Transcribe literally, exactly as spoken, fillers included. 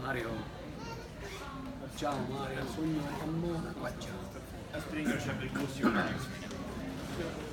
Mario. Ciao Mario, sogno Ramona, qua ciao. Aspetta, c'è il gusto.